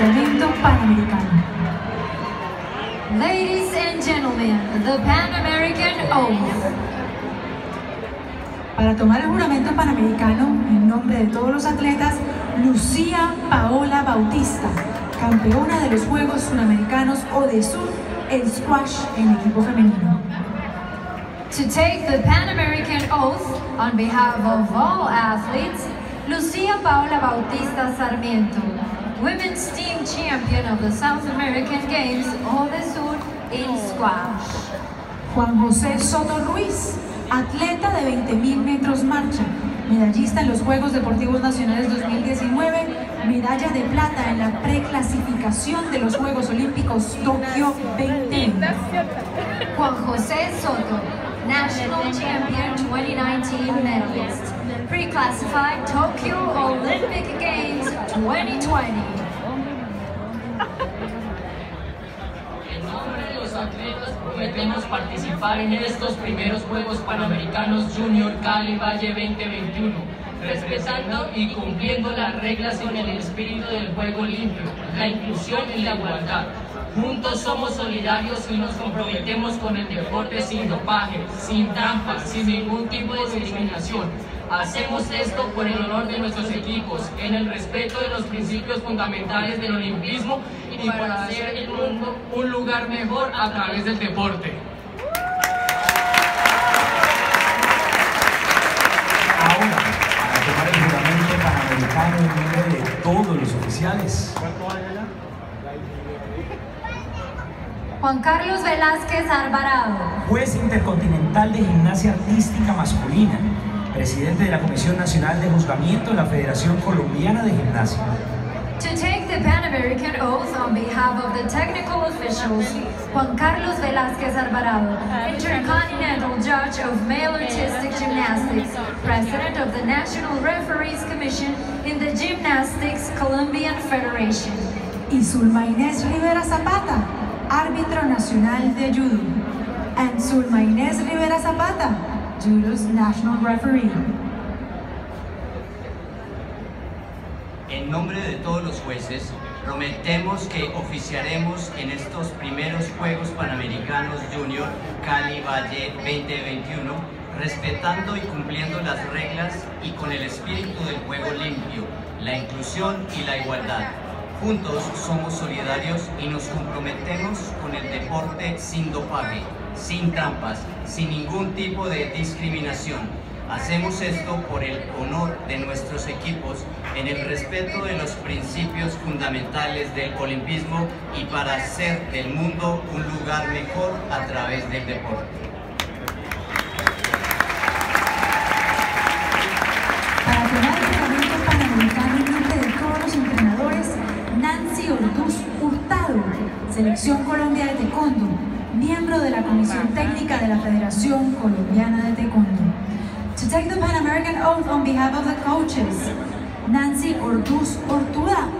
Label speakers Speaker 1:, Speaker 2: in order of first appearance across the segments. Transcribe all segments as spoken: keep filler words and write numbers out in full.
Speaker 1: juramento panamericano.
Speaker 2: Ladies and gentlemen, the Pan American Oath.
Speaker 1: Para tomar el juramento panamericano, en nombre de todos los atletas, Lucía Paola Bautista, campeona de los Juegos Suramericanos ODESUR en squash en equipo femenino.
Speaker 2: To take the Pan American Oath on behalf of all athletes, Lucía Paola Bautista Sarmiento, Women's Team Champion of the South American Games ODESUR in squash.
Speaker 1: Juan José Soto Ruiz, atleta de veinte mil metros marcha, medallista en los Juegos Deportivos Nacionales dos mil diecinueve, medalla de plata en la preclasificación de los Juegos Olímpicos Tokio veinte veinte.
Speaker 2: Juan José Soto, National Champion twenty nineteen medalist, pre-classified Tokyo Olympic Games twenty twenty.
Speaker 3: En nombre de los atletas prometemos participar en estos primeros Juegos Panamericanos Junior Cali Valle veinte veintiuno, respetando y cumpliendo las reglas en el espíritu del juego limpio, la inclusión y la igualdad. Juntos somos solidarios y nos comprometemos con el deporte sin dopaje, sin trampas, sin ningún tipo de discriminación. Hacemos esto por el honor de nuestros equipos, en el respeto de los principios fundamentales del olimpismo y para hacer el mundo un lugar mejor a través del deporte.
Speaker 4: Ahora, para tomar el juramento panamericano en nombre de todos los oficiales.
Speaker 2: Juan Carlos Velázquez Alvarado,
Speaker 4: Juez intercontinental de gimnasia artística masculina, presidente de la Comisión Nacional de Juzgamiento de la Federación Colombiana de Gimnasia.
Speaker 2: to take the Pan American Oath on behalf of the technical officials, Juan Carlos Velázquez Alvarado, Intercontinental Judge of Male Artistic Gymnastics, President of the National Referees Commission in the Gymnastics Colombian Federation.
Speaker 1: Y Zulma Inés Rivera Zapata, árbitro nacional de judo. And Zulma Inés Rivera Zapata, judo's national referee.
Speaker 5: En nombre de todos los jueces, prometemos que oficiaremos en estos primeros Juegos Panamericanos Junior Cali Valle veinte veintiuno, respetando y cumpliendo las reglas y con el espíritu del juego limpio, la inclusión y la igualdad. Juntos somos solidarios y nos comprometemos con el deporte sin dopaje, sin trampas, sin ningún tipo de discriminación. Hacemos esto por el honor de nuestros equipos, en el respeto de los principios fundamentales del olimpismo y para hacer del mundo un lugar mejor a través del deporte.
Speaker 1: Para tomar el juramento panamericano en nombre de todos los entrenadores, Nancy Orduz Hurtado, Selección Colombia de Taekwondo, miembro de la Comisión Técnica de la Federación Colombiana de Taekwondo. To take the Pan American Oath on behalf of the coaches, Nancy Orduz Hurtado,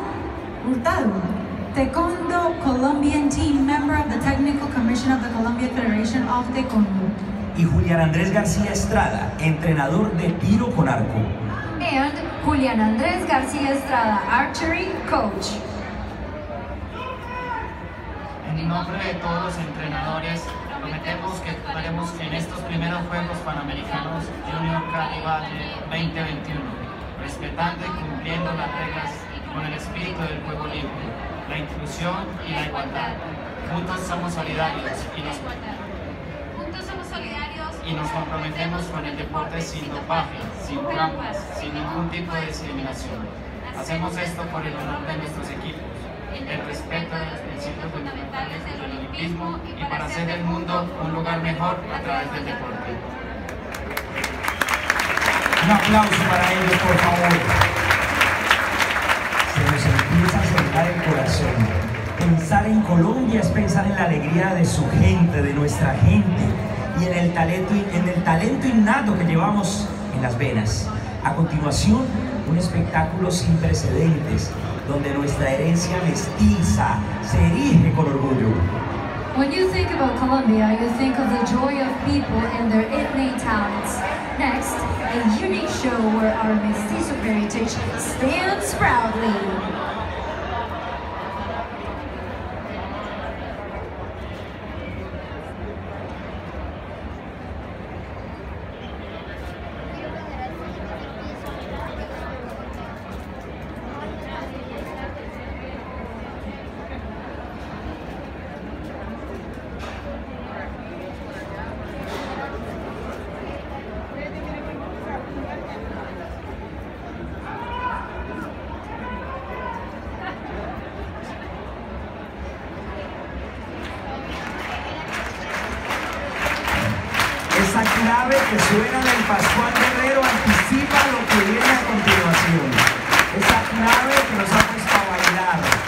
Speaker 1: Taekwondo Colombian Team, member of the Technical Commission of the Colombian Federation of Taekwondo.
Speaker 4: Y Julián Andrés García Estrada, entrenador de tiro con arco.
Speaker 2: And Julián Andrés García Estrada, Archery Coach.
Speaker 6: En nombre de todos los entrenadores, prometemos que estaremos en estos primeros Juegos Panamericanos Junior Cali Valle veinte veintiuno, respetando y cumpliendo las reglas con el espíritu del juego limpio, la inclusión y la igualdad. Juntos somos solidarios y nos,
Speaker 2: Juntos somos solidarios
Speaker 6: y nos comprometemos con el deporte sin dopaje, sin trampas, sin ningún tipo de discriminación. Hacemos esto por el honor de nuestros equipos, el respeto de los principios fundamentales del olimpismo y para hacer del mundo un lugar mejor a través del deporte.
Speaker 4: Un aplauso para ellos, por favor. Se nos empieza a soltar el corazón. Pensar en Colombia es pensar en la alegría de su gente, de nuestra gente, y en el talento, en el talento innato que llevamos en las venas. A continuación, un espectáculo sin precedentes, donde nuestra herencia mestiza se erige con orgullo.
Speaker 2: When you think about Colombia, you think of the joy of people and their innate talents. Next, a unique show where our mestizo heritage stands proudly.
Speaker 4: esa clave que suena del Pascual Guerrero anticipa lo que viene a continuación. Esa clave que nos ha puesto a bailar.